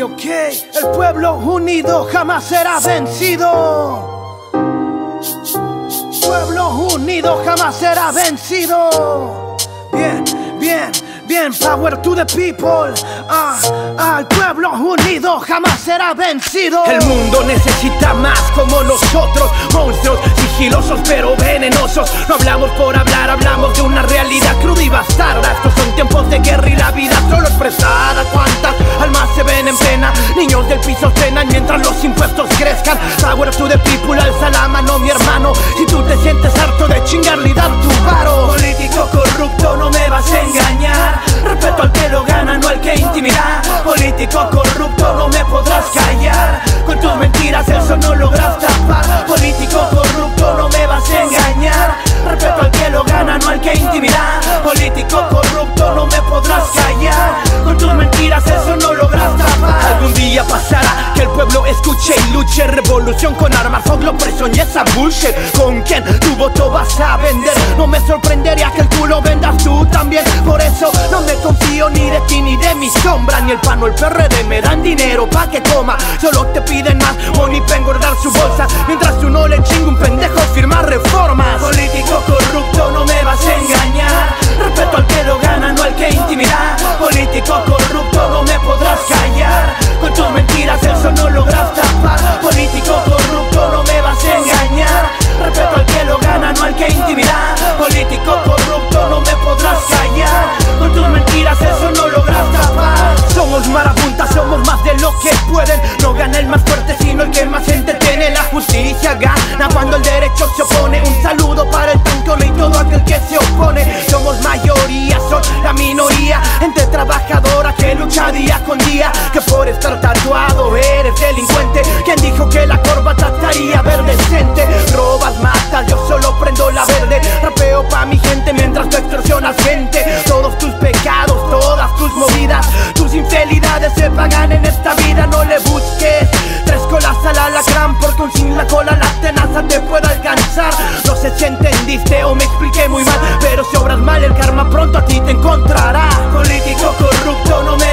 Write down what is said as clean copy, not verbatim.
ok. El pueblo unido jamás será vencido. Pueblo unido jamás será vencido. Bien, bien, bien, power to the people. El pueblo unido jamás será vencido. El mundo necesita más como nosotros, monstruos sigilosos pero venenosos. No hablamos por hablar, hablamos de una realidad cruda y bastarda. Estos son tiempos de guerra y la vida solo es prestada. ¿Cuántas almas se ven en pena? Niños del piso cenan mientras los impuestos crezcan. Power to the people, alza la mano mi hermano. Si tú te sientes harto de chingarle y dar tu varo. Político corrupto, no me vas a engañar. Respeto al que lo gana, no al que intimida. Político corrupto, no me podrás callar. Con tus mentiras eso no logras tapar. Político corrupto, no me vas a engañar. Respeto al que lo gana, no al que intimida. Político corrupto, no me podrás callar. Con tus mentiras eso no logras tapar. Algún día pasará que el pueblo escuche y luche. Revolución con armas, odio, opresión y esa bullshit. ¿Con quién tu voto vas a vender? No me sorprendería que el culo vendas tú también. Por eso no me confío ni de ti ni de mi sombra. Ni el PAN o el PRD me dan dinero pa' que coma. Solo te piden más money pa' engordar su bolsa. Mientras tú no le chinga un pendejo firmar reformas. Político corrupto, no me vas a engañar. Respeto al que lo gana, no al que intimida. Político corrupto, no me podrás callar. Con tus mentiras eso no logras tapar. Político corrupto, no me vas a engañar. Respeto al que lo gana, no al que intimida. Político corrupto, no me podrás callar. Con tus mentiras eso no logras tapar. Somos marabuntas, somos más de lo que pueden. No gana el más fuerte sino el que más gente tiene. La justicia gana cuando el derecho se opone. Un saludo para el tancón y todo aquel que se opone. Somos mayoría, son la minoría. Gente trabajadora que lucha día con día. Que por estar tatuado eres delincuente. ¿Quién dijo que la corbata estaría verde decente? Robas, matas, yo solo prendo la verde. Rapeo pa' mi gente mientras tú extorsionas gente. Todos tus pecados, todas tus movidas, tus infidelidades se pagan en esta vida. No le busques tres colas al alacrán, porque un sin la cola la tenaza te puede alcanzar. No sé si entendiste o me expliqué muy mal, pero si obras mal el karma pronto a ti te encontrará. Político corrupto, no me